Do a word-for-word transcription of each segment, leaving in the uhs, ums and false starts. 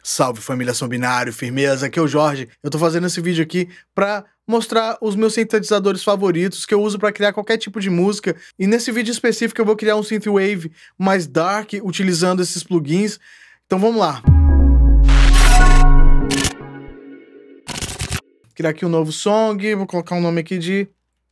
Salve família Som Binário, firmeza, aqui é o Jorge. Eu tô fazendo esse vídeo aqui pra mostrar os meus sintetizadores favoritos que eu uso pra criar qualquer tipo de música. E nesse vídeo específico eu vou criar um synthwave mais dark utilizando esses plugins. Então vamos lá. Vou criar aqui um novo song, vou colocar um nome aqui de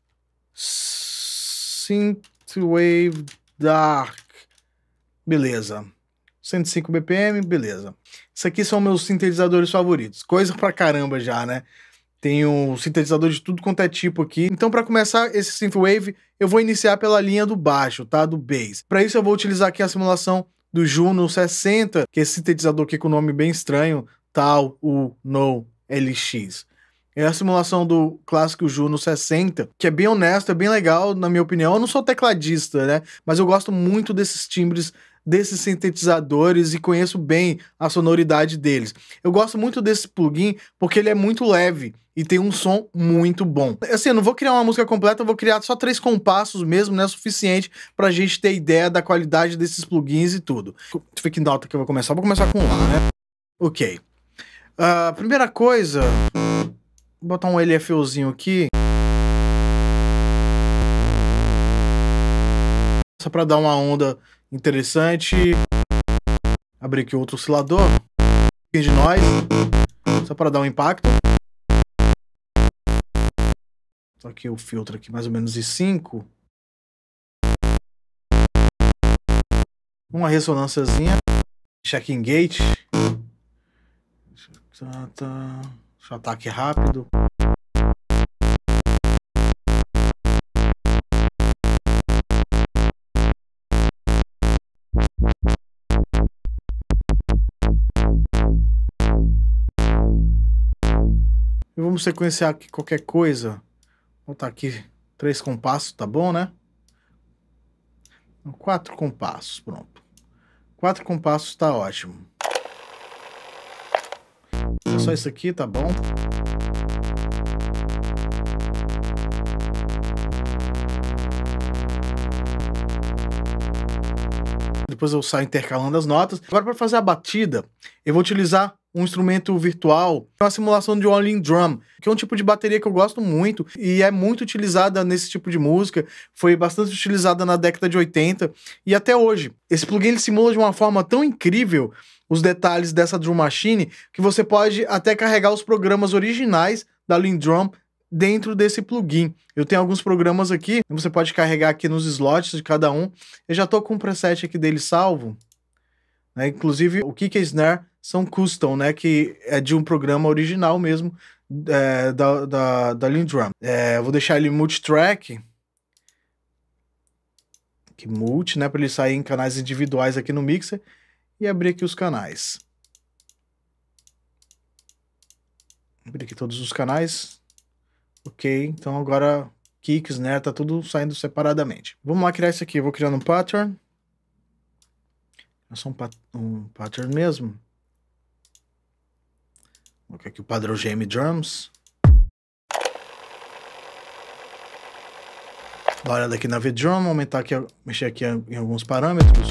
Synthwave Dark. Beleza. cento e cinco B P M, beleza. Isso aqui são meus sintetizadores favoritos. Coisa pra caramba já, né? Tenho sintetizador de tudo quanto é tipo aqui. Então, para começar esse synthwave, eu vou iniciar pela linha do baixo, tá? Do bass. Para isso, eu vou utilizar aqui a simulação do Juno sessenta, que é esse sintetizador aqui com nome bem estranho, Tal Uno L X. É a simulação do clássico Juno sessenta, que é bem honesto, é bem legal, na minha opinião. Eu não sou tecladista, né? Mas eu gosto muito desses timbres desses sintetizadores e conheço bem a sonoridade deles. Eu gosto muito desse plugin porque ele é muito leve e tem um som muito bom. Assim, eu não vou criar uma música completa, eu vou criar só três compassos mesmo, né? Suficiente pra gente ter ideia da qualidade desses plugins e tudo. Deixa eu ver que nota que eu vou começar. Vou começar com Lá, né? Ok. A uh, primeira coisa... Vou botar um LFOzinho aqui. Só pra dar uma onda interessante. Abrir aqui outro oscilador. De nós. Só para dar um impacto. Só que o filtro aqui mais ou menos de cinco. Uma ressonânciazinha. Checking gate. Deixa eu ataque rápido. E vamos sequenciar aqui qualquer coisa. Vou botar aqui três compassos, tá bom, né? Quatro compassos, pronto. Quatro compassos tá ótimo. É só isso aqui, tá bom? Depois eu saio intercalando as notas. Agora, para fazer a batida, eu vou utilizar um instrumento virtual, uma simulação de All-in Drum, que é um tipo de bateria que eu gosto muito e é muito utilizada nesse tipo de música, foi bastante utilizada na década de oitenta e até hoje. Esse plugin ele simula de uma forma tão incrível os detalhes dessa drum machine que você pode até carregar os programas originais da All-in Drum dentro desse plugin. Eu tenho alguns programas aqui, você pode carregar aqui nos slots de cada um. Eu já tô com um preset aqui dele salvo, né? Inclusive o kick e snare são custom, né? Que é de um programa original mesmo é, da, da, da All-in Drum. É, vou deixar ele multitrack, que multi, né? Para ele sair em canais individuais aqui no mixer e abrir aqui os canais. Abrir aqui todos os canais. Ok, então agora kick, snare, tá tudo saindo separadamente. Vamos lá criar isso aqui. Eu vou criar um pattern. É só um, pat um pattern mesmo. Vou colocar aqui o padrão G M Drums. Dá uma olhada aqui na V-Drum, aumentar aqui, mexer aqui em alguns parâmetros.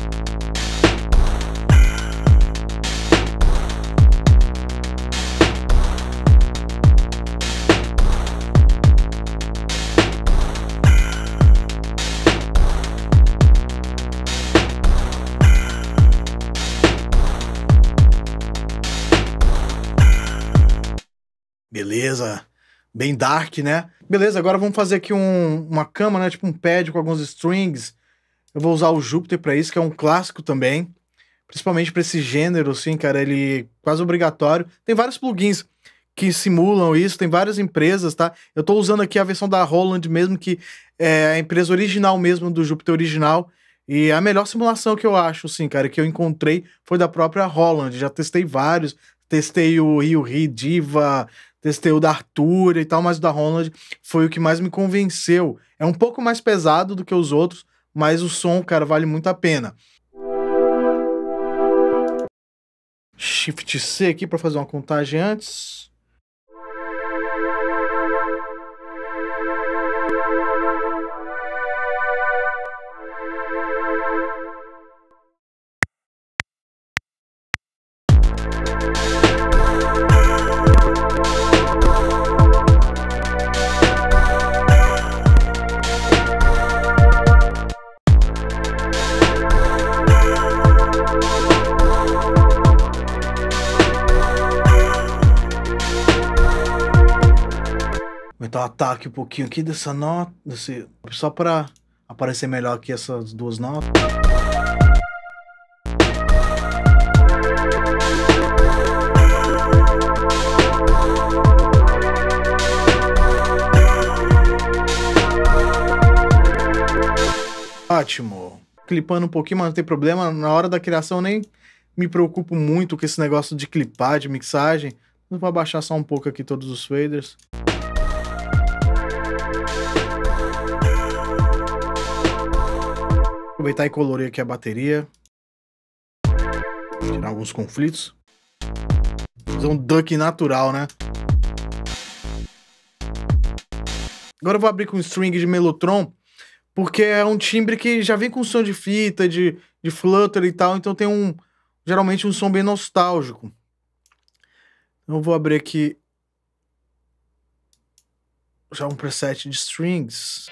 Beleza, bem dark, né? Beleza, agora vamos fazer aqui um, uma cama, né? Tipo um pad com alguns strings. Eu vou usar o Jupiter para isso, que é um clássico também. Principalmente para esse gênero, assim, cara, ele é quase obrigatório. Tem vários plugins que simulam isso, tem várias empresas, tá? Eu tô usando aqui a versão da Roland mesmo, que é a empresa original mesmo, do Jupiter original. E a melhor simulação que eu acho, assim, cara, que eu encontrei foi da própria Roland. Já testei vários, testei o Rio Ri Diva... Testei o da Artura e tal, mas o da Roland foi o que mais me convenceu. É um pouco mais pesado do que os outros, mas o som, cara, vale muito a pena. Shift C aqui para fazer uma contagem antes. aumentar o ataque um pouquinho aqui dessa nota, desse, só para aparecer melhor aqui essas duas notas. Ótimo. Clipando um pouquinho, mas não tem problema. Na hora da criação eu nem me preocupo muito com esse negócio de clipar, de mixagem. Eu vou abaixar só um pouco aqui todos os faders. Aproveitar e colorir aqui a bateria. Tirar alguns conflitos. Fazer um duck natural, né? Agora eu vou abrir com um string de Mellotron, porque é um timbre que já vem com som de fita, de, de flutter e tal, então tem um, geralmente um som bem nostálgico. Então eu vou abrir aqui já um preset de strings.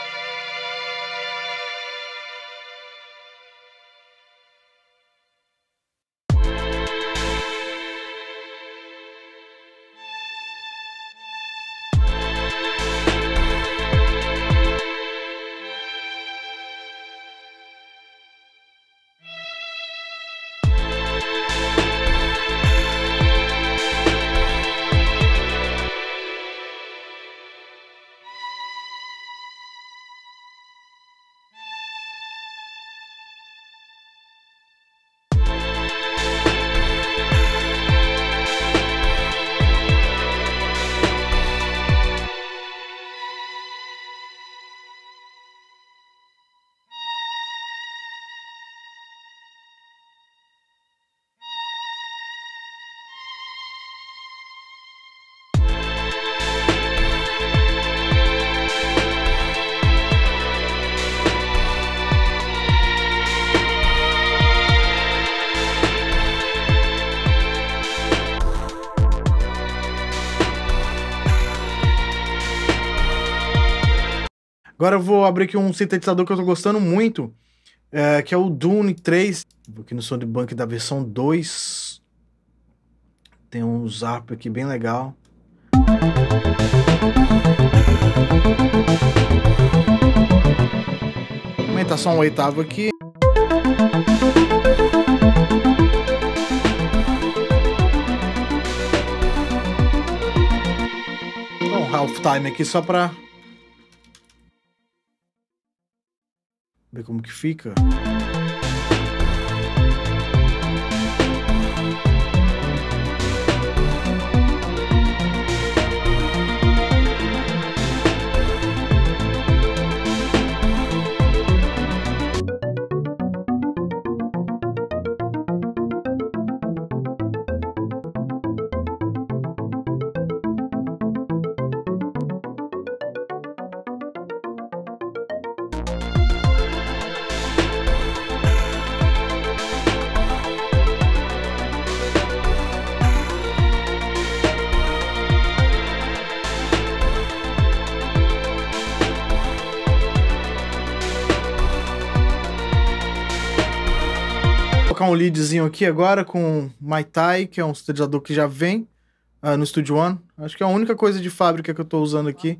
Agora eu vou abrir aqui um sintetizador que eu tô gostando muito, é, que é o Dune três. Vou aqui no Soundbank da versão dois. Tem um zarp aqui bem legal. Vou aumentar só um oitavo aqui. Um halftime aqui só pra ver como que fica. Vou colocar um leadzinho aqui agora com My Tai, que é um sintetizador que já vem uh, no Studio One. Acho que é a única coisa de fábrica que eu tô usando aqui.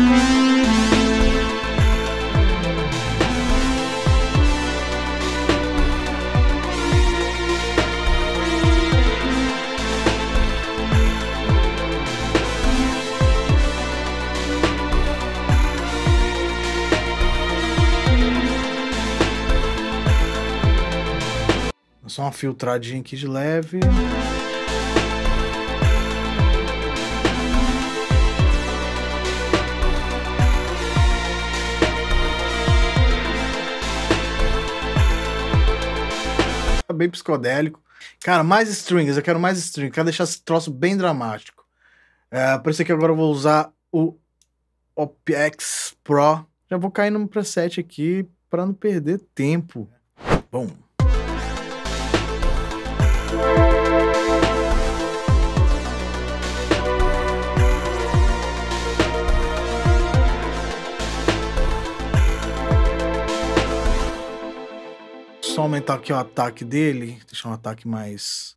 Só uma filtradinha aqui de leve. Bem psicodélico. Cara, mais strings. Eu quero mais strings. Quero deixar esse troço bem dramático. É, por isso que agora eu vou usar o O P X Pro. Já vou cair no preset aqui para não perder tempo. Bom. Só aumentar aqui o ataque dele, deixar um ataque mais...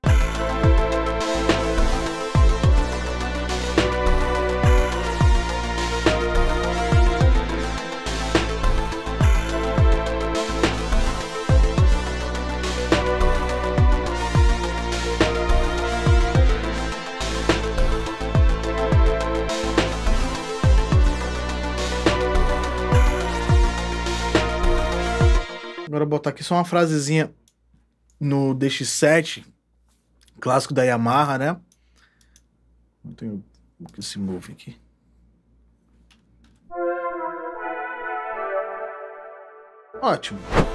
botar aqui só uma frasezinha no D X sete, clássico da Yamaha, né? Eu tenho esse move aqui. Ótimo.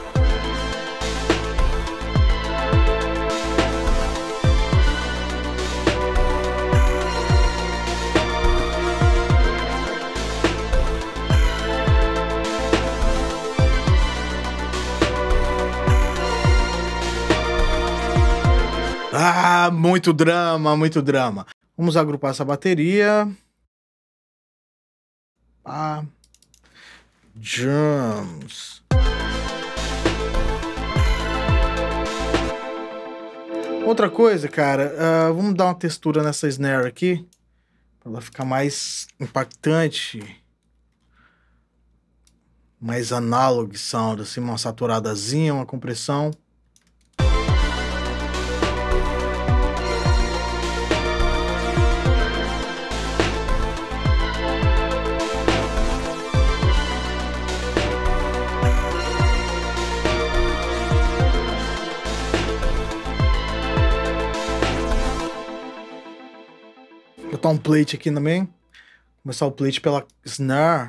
Ah, muito drama, muito drama. Vamos agrupar essa bateria. Ah, drums. Outra coisa, cara, uh, vamos dar uma textura nessa snare aqui, para ela ficar mais impactante, mais analog sound, assim, uma saturadazinha, uma compressão. Botar um plate aqui também. Começar o plate pela snare.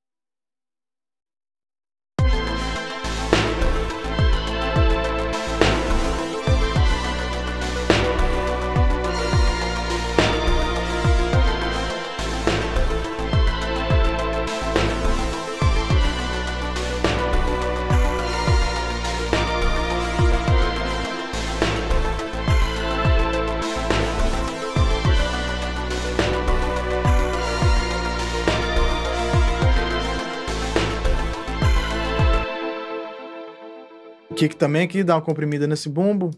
Kick também aqui, dá uma comprimida nesse bumbo.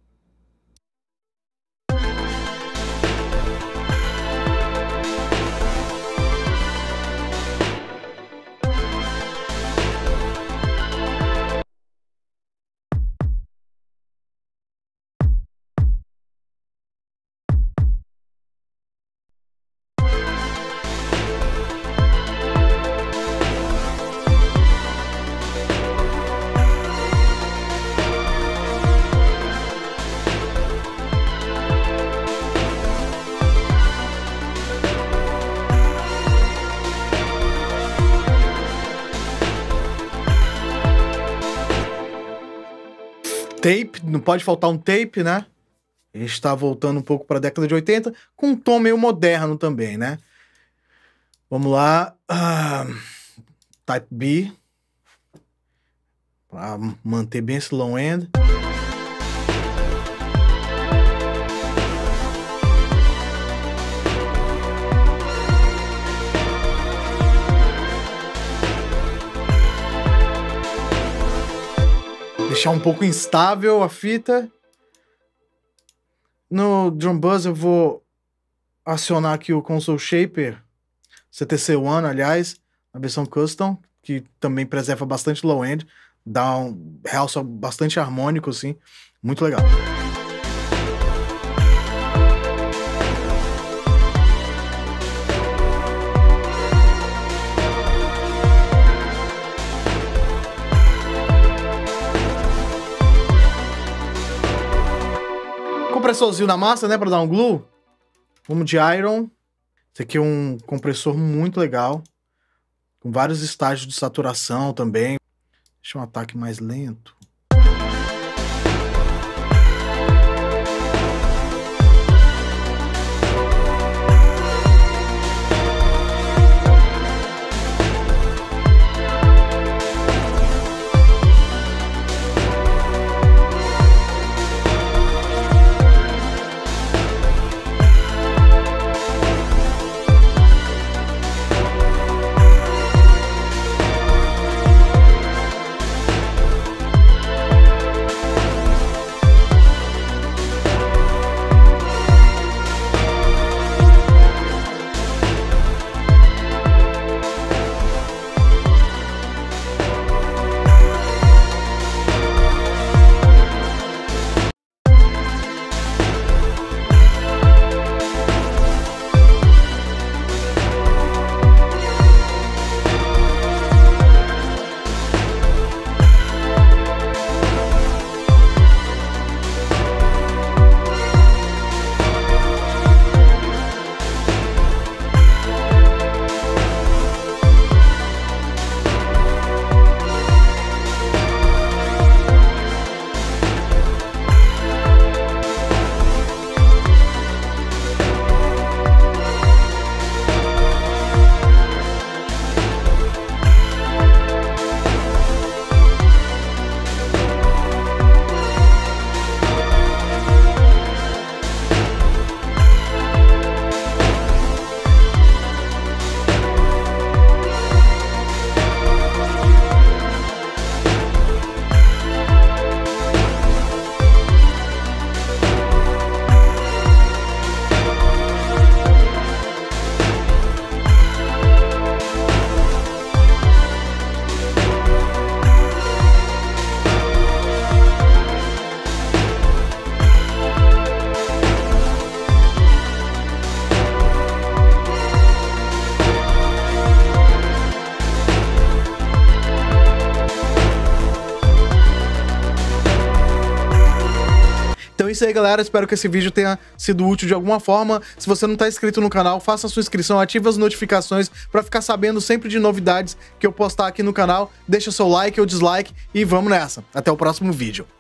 Tape, não pode faltar um tape, né? A gente tá voltando um pouco para a década de oitenta, com um tom meio moderno também, né? Vamos lá. Uh, type B. Para manter bem esse low end. Deixar um pouco instável a fita. No Drum Buzz eu vou acionar aqui o Console Shaper C T C One, aliás, a versão Custom, que também preserva bastante low end, dá um realce bastante harmônico, assim, muito legal. Compressorzinho na massa, né, para dar um glue. Vamos de Iron. Esse aqui é um compressor muito legal, com vários estágios de saturação também. Deixa um ataque mais lento. isso aí, galera. Espero que esse vídeo tenha sido útil de alguma forma. Se você não tá inscrito no canal, faça a sua inscrição, ative as notificações para ficar sabendo sempre de novidades que eu postar aqui no canal. Deixa seu like ou dislike e vamos nessa. Até o próximo vídeo.